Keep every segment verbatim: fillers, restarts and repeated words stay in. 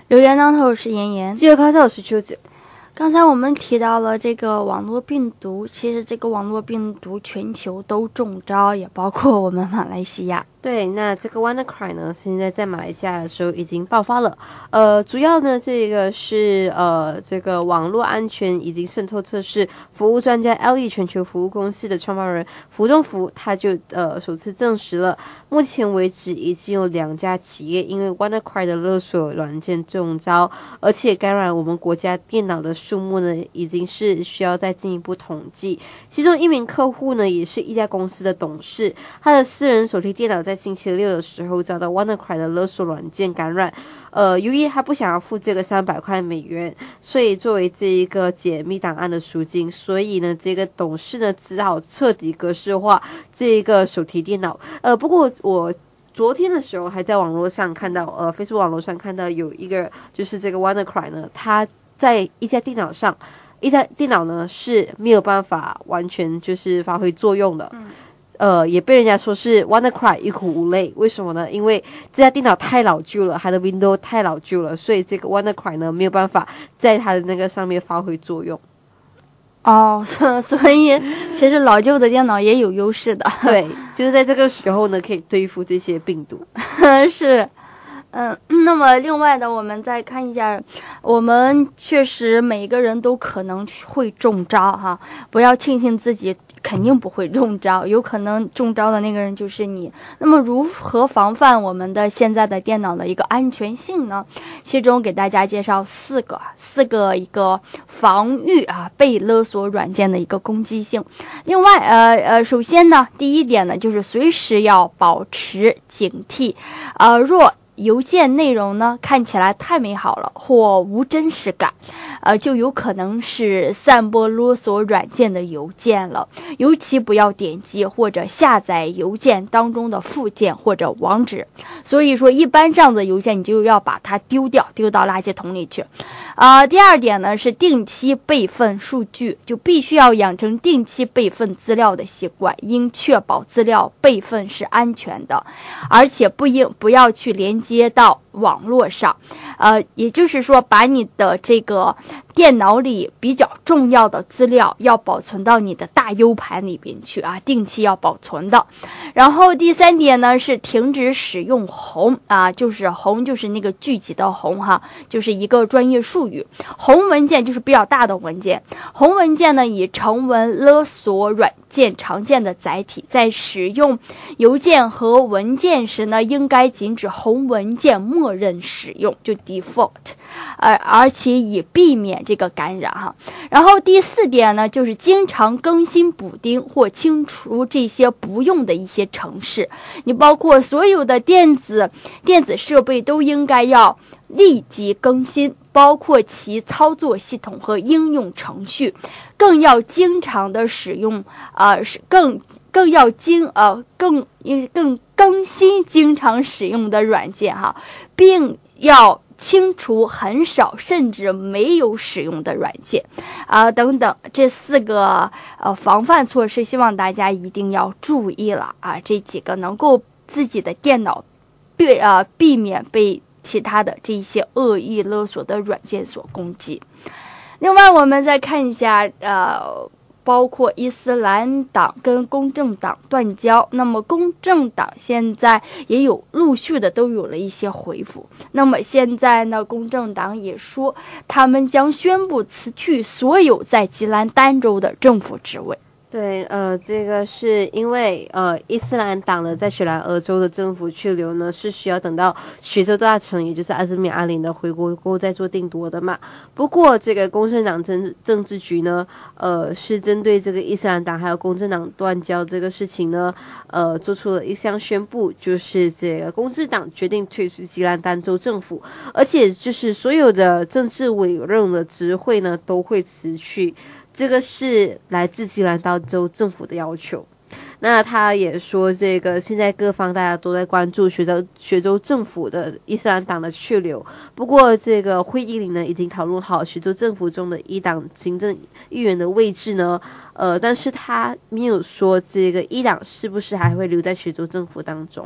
榴莲当头是妍妍， 最后开头是秋子。 刚才我们提到了这个网络病毒，其实这个网络病毒全球都中招，也包括我们马来西亚。 对，那这个 WannaCry 呢，现在在马来西亚的时候已经爆发了。呃，主要呢，这个是呃，这个网络安全以及渗透测试服务专家 L E 全球服务公司的创办人胡忠福，他就呃首次证实了，目前为止已经有两家企业因为 WannaCry 的勒索软件中招，而且感染我们国家电脑的数目呢，已经是需要再进一步统计。其中一名客户呢，也是一家公司的董事，他的私人手提电脑在星期六的时候遭到 WannaCry 的勒索软件感染，呃，由于他不想要付这个三百块美元，所以作为这一个解密档案的赎金，所以呢，这个董事呢只好彻底格式化这一个手提电脑。呃，不过我昨天的时候还在网络上看到，呃 ，Facebook 网络上看到有一个就是这个 WannaCry 呢，他在一家电脑上，一家电脑呢是没有办法完全就是发挥作用的。嗯呃，也被人家说是 WannaCry 一苦无泪，为什么呢？因为这家电脑太老旧了，它的 Windows 太老旧了，所以这个 WannaCry 呢没有办法在它的那个上面发挥作用。 哦，所以其实老旧的电脑也有优势的。 对，就是在这个时候呢，可以对付这些病毒。 是。嗯，那么另外的，我们再看一下，我们确实每个人都可能会中招哈，不要庆幸自己肯定不会中招，有可能中招的那个人就是你。那么如何防范我们的现在的电脑的一个安全性呢？其中给大家介绍四个四个一个防御啊被勒索软件的一个攻击性。另外呃呃，首先呢，第一点呢，就是随时要保持警惕，呃若邮件内容呢看起来太美好了或无真实感，呃，就有可能是散播勒索软件的邮件了。尤其不要点击或者下载邮件当中的附件或者网址。所以说，一般这样的邮件你就要把它丢掉，丢到垃圾桶里去。啊、呃，第二点呢是定期备份数据，就必须要养成定期备份资料的习惯，应确保资料备份是安全的，而且不应不要去连接到网络上，呃，也就是说，把你的这个电脑里比较重要的资料要保存到你的大 U 盘里边去啊，定期要保存的。然后第三点呢是停止使用红啊，就是红就是那个聚集的红哈，就是一个专业术语。红文件就是比较大的文件，红文件呢以成文勒索软件常见的载体，在使用邮件和文件时呢，应该禁止红文件默认使用，就 default， 而而且以避免这个感染哈。然后第四点呢，就是经常更新补丁或清除这些不用的一些程式。你包括所有的电子电子设备都应该要立即更新，包括其操作系统和应用程序，更要经常的使用，呃，是更更要经呃更更更新经常使用的软件哈，并要清除很少甚至没有使用的软件啊、呃、等等，这四个呃防范措施，希望大家一定要注意了啊，这几个能够自己的电脑避呃避免被其他的这些恶意勒索的软件所攻击。另外我们再看一下呃包括伊斯兰党跟公正党断交，那么公正党现在也有陆续的都有了一些回复。那么现在呢，公正党也说他们将宣布辞去所有在吉兰丹州的政府职位。 对，呃，这个是因为呃，伊斯兰党的在雪兰莪州的政府去留呢，是需要等到雪州大臣，也就是阿兹米阿林的回国过后再做定夺的嘛。不过，这个公正党政政治局呢，呃，是针对这个伊斯兰党还有公正党断交这个事情呢，呃，做出了一项宣布，就是这个公正党决定退出吉兰丹州政府，而且就是所有的政治委任的职位呢都会辞去。这个是来自吉兰丹州政府的要求。那他也说，这个现在各方大家都在关注雪州雪州政府的伊斯兰党的去留。不过，这个会议里呢，已经讨论好雪州政府中的一党行政议员的位置呢。呃，但是他没有说这个一党是不是还会留在雪州政府当中。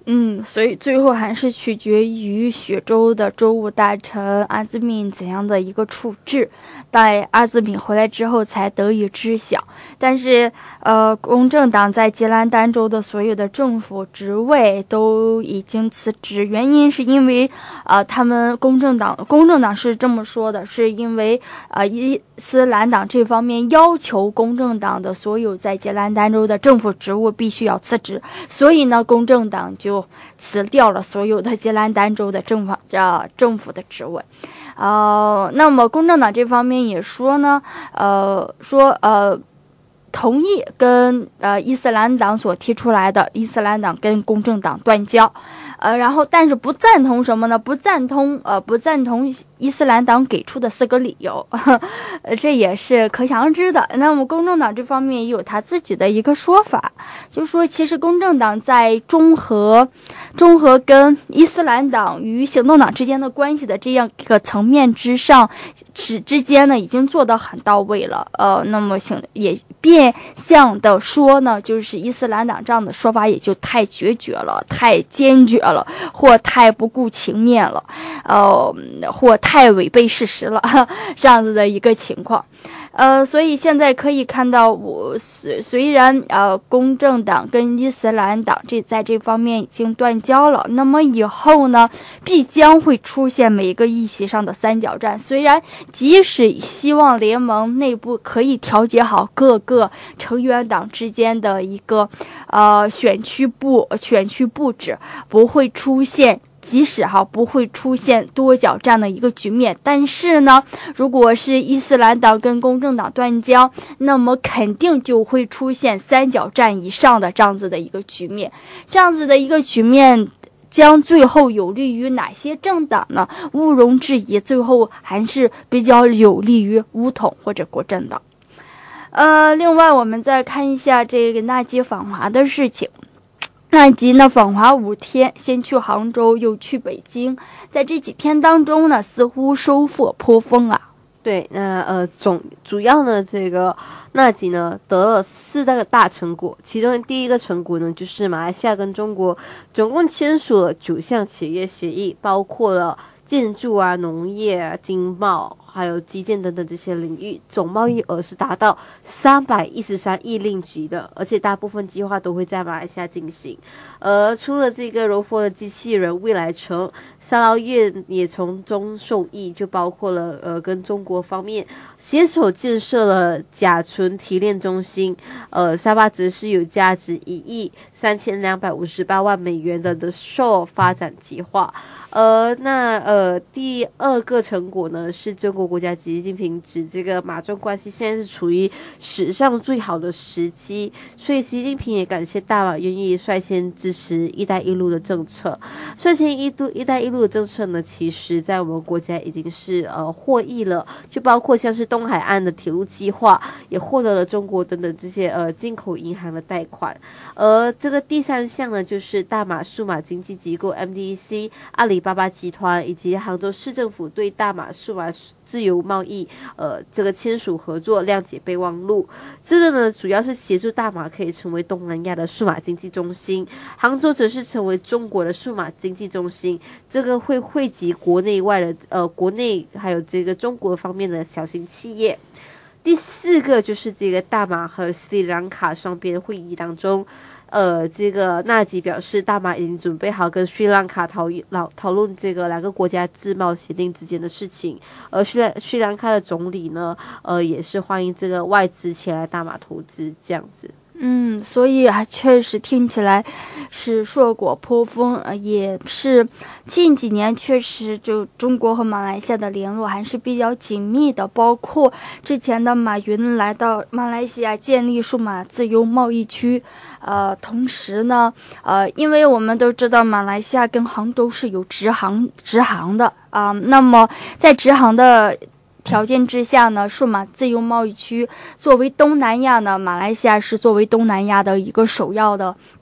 嗯，所以最后还是取决于雪州的州务大臣阿兹敏怎样的一个处置，待阿兹敏回来之后才得以知晓。但是，呃，公正党在吉兰丹州的所有的政府职位都已经辞职，原因是因为，呃，他们公正党公正党是这么说的，是因为呃伊斯兰党这方面要求公正党的所有在吉兰丹州的政府职务必须要辞职，所以呢，公正党就辞掉了所有的吉兰丹州的政府呃政府的职位。呃，那么公正党这方面也说呢，呃，说呃。同意跟呃伊斯兰党所提出来的伊斯兰党跟公正党断交，呃，然后但是不赞同什么呢？不赞同呃不赞同伊斯兰党给出的四个理由，呃，这也是可想而知的。那么公正党这方面也有他自己的一个说法，就说其实公正党在中和中和跟伊斯兰党与行动党之间的关系的这样一个层面之上之之间呢，已经做得很到位了。呃，那么行也变相的说呢，就是伊斯兰党这样的说法也就太决绝了，太坚决了，或太不顾情面了，呃，或太违背事实了，这样子的一个情况。呃，所以现在可以看到，我虽虽然呃，公正党跟伊斯兰党这在这方面已经断交了，那么以后呢，必将会出现每个议席上的三角战。虽然即使希望联盟内部可以调节好各个成员党之间的一个呃选区布选区布置，不会出现。即使哈不会出现多角战的一个局面，但是呢，如果是伊斯兰党跟公正党断交，那么肯定就会出现三角战以上的这样子的一个局面。这样子的一个局面将最后有利于哪些政党呢？毋庸置疑，最后还是比较有利于巫统或者国阵党。呃，另外我们再看一下这个纳吉访华的事情。纳吉呢访华五天，先去杭州，又去北京，在这几天当中呢，似乎收获颇丰啊。 对，那呃总主要呢，这个纳吉呢得了四大个大成果，其中第一个成果呢，就是马来西亚跟中国总共签署了九项企业协议，包括了建筑啊、农业啊、经贸还有基建等等这些领域，总贸易额是达到三百一十三亿令吉的，而且大部分计划都会在马来西亚进行。而除了这个柔佛的机器人未来城，沙捞越也从中受益，就包括了呃跟中国方面携手建设了甲醇提炼中心，呃沙巴则是有价值一亿三千两百五十八万美元的的 S H O 发展计划。呃，那呃第二个成果呢，是中国国家习近平指这个马中关系现在是处于史上最好的时机，所以习近平也感谢大马愿意率先支持一带一路的政策。率先一度一带一路的政策呢，其实在我们国家已经是呃获益了，就包括像是东海岸的铁路计划，也获得了中国等等这些呃进口银行的贷款。而这个第三项呢，就是大马数码经济机构 M D E C、阿里巴巴集团以及杭州市政府对大马数码自由贸易呃这个签署合作谅解备忘录。这个呢，主要是协助大马可以成为东南亚的数码经济中心，杭州则是成为中国的数码经济中心。这个会汇集国内外的呃国内还有这个中国方面的小型企业。第四个就是这个大马和斯里兰卡双边会议当中，呃，这个纳吉表示，大马已经准备好跟斯里兰卡讨讨讨论这个两个国家自贸协定之间的事情。而斯里斯里兰卡的总理呢，呃，也是欢迎这个外资前来大马投资这样子。 嗯，所以还确实听起来是硕果颇丰，呃，也是近几年确实就中国和马来西亚的联络还是比较紧密的，包括之前的马云来到马来西亚建立数码自由贸易区，呃，同时呢，呃，因为我们都知道马来西亚跟杭州是有直航直航的啊、呃，那么在直航的条件之下呢，数码自由贸易区作为东南亚呢，马来西亚是作为东南亚的一个首要的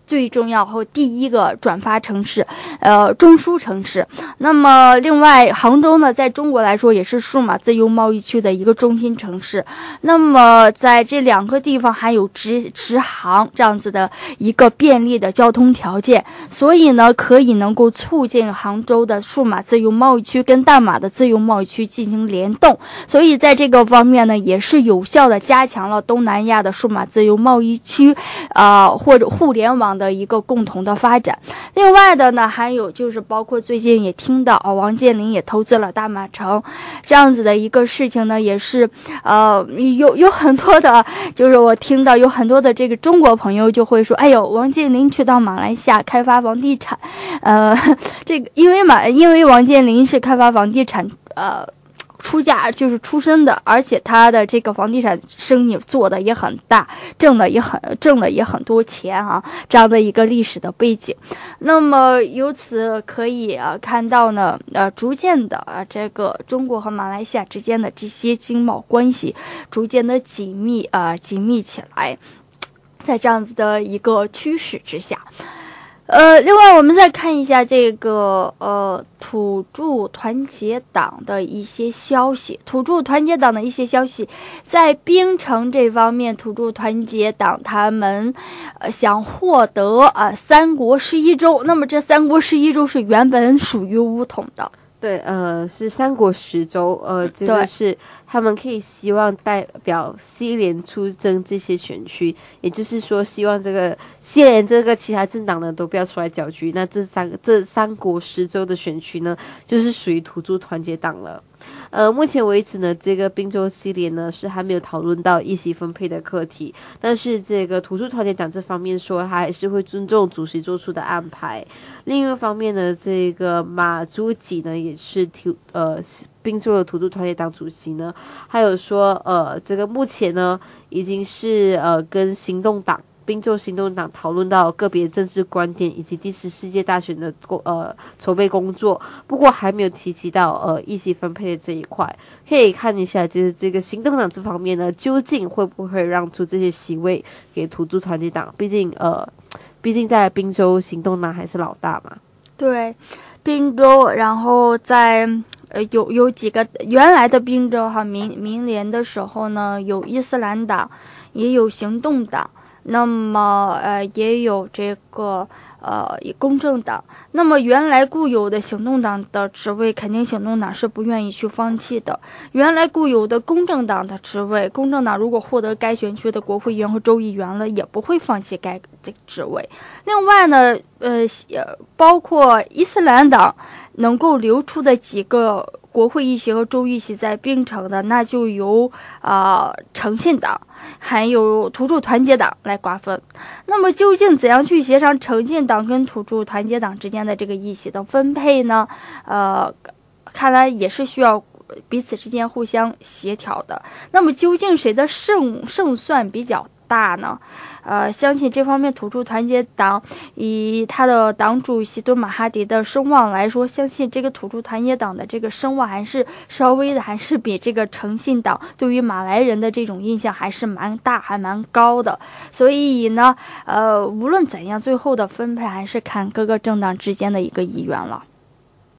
最重要和第一个转发城市，呃，中枢城市。那么，另外，杭州呢，在中国来说也是数码自由贸易区的一个中心城市。那么，在这两个地方还有直直航这样子的一个便利的交通条件，所以呢，可以能够促进杭州的数码自由贸易区跟大马的自由贸易区进行联动。所以，在这个方面呢，也是有效的加强了东南亚的数码自由贸易区，啊、呃，或者互联网的一个共同的发展。另外的呢，还有就是包括最近也听到哦，王健林也投资了大马城，这样子的一个事情呢，也是呃有有很多的，就是我听到有很多的这个中国朋友就会说，哎呦，王健林去到马来西亚开发房地产，呃，这个因为马因为王健林是开发房地产呃。出家就是出身的，而且他的这个房地产生意做的也很大，挣了也很挣了也很多钱啊，这样的一个历史的背景。那么由此可以啊看到呢，呃，逐渐的啊这个中国和马来西亚之间的这些经贸关系逐渐的紧密啊、呃、紧密起来，在这样子的一个趋势之下。呃，另外我们再看一下这个呃土著团结党的一些消息。土著团结党的一些消息，在槟城这方面，土著团结党他们呃想获得啊、呃、三国十一州。那么这三国十一州是原本属于巫统的。 对，呃，是三国十州，呃，这个是他们可以希望代表西联出征这些选区，也就是说，希望这个西联这个其他政党呢都不要出来搅局。那这三个这三国十州的选区呢，就是属于土著团结党了。呃，目前为止呢，这个宾州系列呢是还没有讨论到议席分配的课题，但是这个土著团结党这方面说，他还是会尊重主席做出的安排。另一方面呢，这个马祖吉呢也是土呃宾州的土著团结党主席呢，还有说呃这个目前呢已经是呃跟行动党。宾州行动党讨论到个别政治观点以及第十世界大选的呃筹备工作，不过还没有提及到呃议席分配的这一块。可以看一下，就是这个行动党这方面呢，究竟会不会让出这些席位给土著团结党？毕竟呃，毕竟在宾州行动党还是老大嘛。 对，宾州，然后在。呃，有有几个原来的宾州哈民民联的时候呢，有伊斯兰党，也有行动党。那么呃也有这个呃公正党。那么原来固有的行动党的职位，肯定行动党是不愿意去放弃的。原来固有的公正党的职位，公正党如果获得该选区的国会议员和州议员了，也不会放弃该这个职位。另外呢，呃包括伊斯兰党能够留出的几个国会议席和州议席在槟城的，那就由啊、呃、诚信党还有土著团结党来瓜分。那么究竟怎样去协商诚信党跟土著团结党之间的这个议席的分配呢？呃，看来也是需要彼此之间互相协调的。那么究竟谁的胜胜算比较大呢？呃，相信这方面土著团结党以他的党主席敦马哈迪的声望来说，相信这个土著团结党的这个声望还是稍微的，还是比这个诚信党对于马来人的这种印象还是蛮大，还蛮高的。所以呢，呃，无论怎样，最后的分配还是看各个政党之间的一个意愿了。